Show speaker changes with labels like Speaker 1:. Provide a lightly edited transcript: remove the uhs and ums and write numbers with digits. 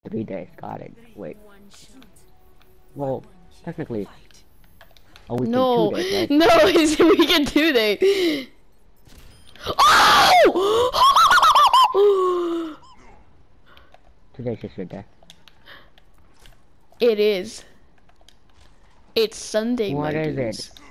Speaker 1: 3 days. Got it. Wait. Well, technically. Oh, we
Speaker 2: No,
Speaker 1: can 2 days, right?
Speaker 2: no, it's a weekend 2 day. Oh!
Speaker 1: 2 days is your day.
Speaker 2: It is. It's Sunday,
Speaker 1: What
Speaker 2: my
Speaker 1: is
Speaker 2: dudes.
Speaker 1: it?